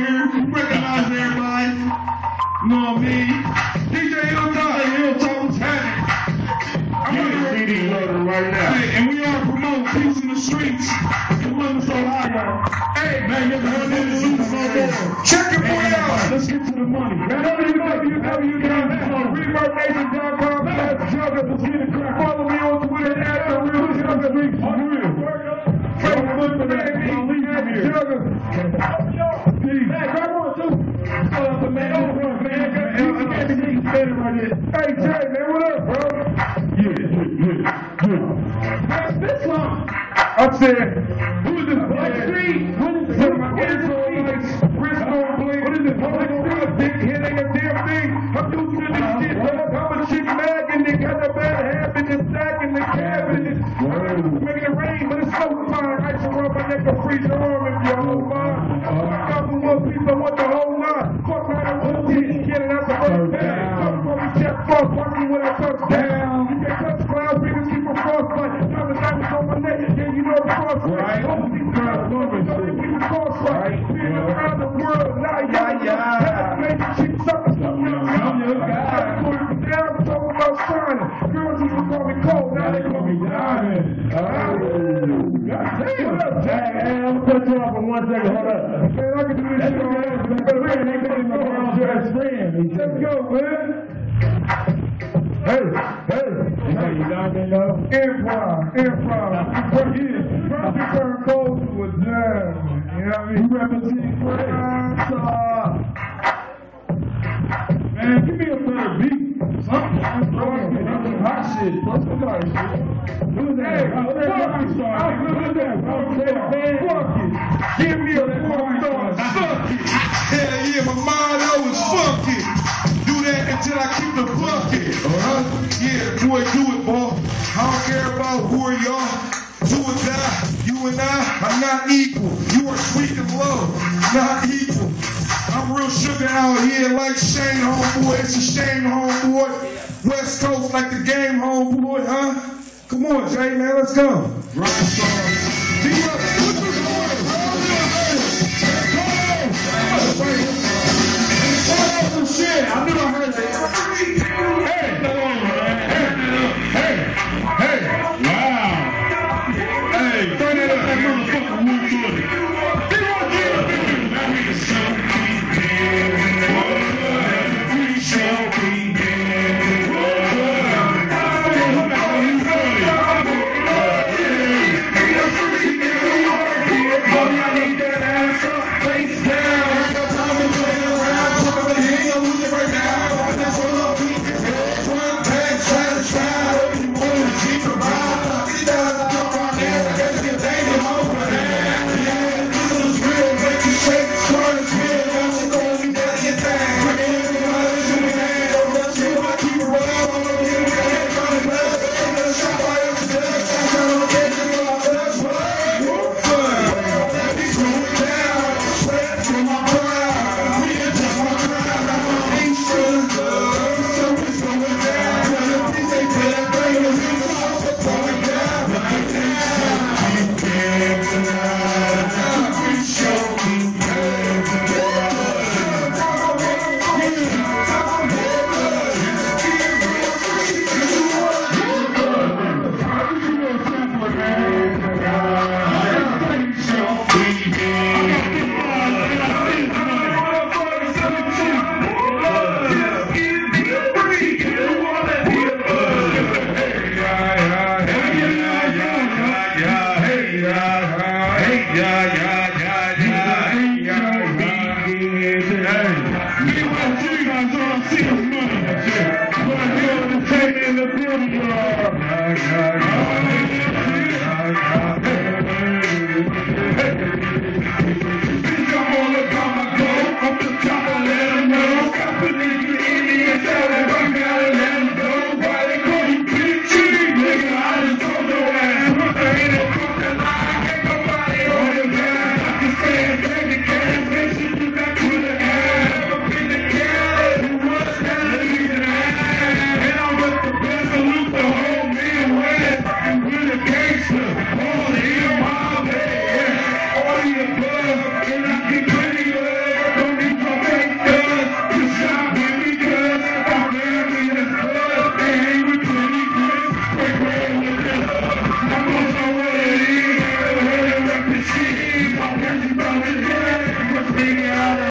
here. You recognize everybody. You know what I mean? DeeJayUniverse, what's happening? I'm on the CD loader right now. Hey, and we are promoting peace in the streets. Columbus, Ohio. Hey, man, you're going in the streets no more. Check your boy out. Let's get to the money. www.reverbnation.com. Let's get it crack. Follow me on Twitter at the real Jugger. Facebook, baby. Hey, grab one too. Hey, Jay, man, what up, bro? That's this one. I said, who is this? What is this? What is this? What is this? Big head ain't a damn thing. I'm used to this shit, bro. I'm a chick nagging it, got a bad habit and stacking the cabinet. I'm making it rain, but it's so fine. I can rub my neck and freeze your arm if you don't mind. I got some more people, I want the whole lot. Fuck around and one piece, get it out the first bag. Come from the chef, fuck, watch me when I touch down. You can touch clouds, we can keep a frostbite. Time to diamonds on my neck, yeah, you know the frostbite. Both of these girls, don't keep the frostbite. Being around the world, nah, yeah. Make the chicks suck, something else. I'm your guy. Put it down, talking about shining. Girls used to call me cold, now they call me diamond. Goddamn. I'm gonna cut you off for 1 second, hold up. Man, I can do this shit on ass, man. They call me my girl's best friend. Let's go, man. Hey. You down there, though? Improv. Probably turn cold to a jam. You know what I mean? You represent GrindStar. Man, give me a better beat. Something. I'm throwing some hot shit. Plus some hot shit. Look at that. Look at that. Fuck it. Give me a fucking suck it. Hell yeah, my motto is fuck it. Do that until I keep the bucket. Yeah, boy, do it, boy. I don't care about who are y'all. Do or die. You and I are not equal. You are sweet and low, not equal. I'm real sugar out here like Shane, homeboy. It's a shame, homeboy. West Coast like the game, homeboy, huh? Come on, Jay, man, let's go. GrindStar.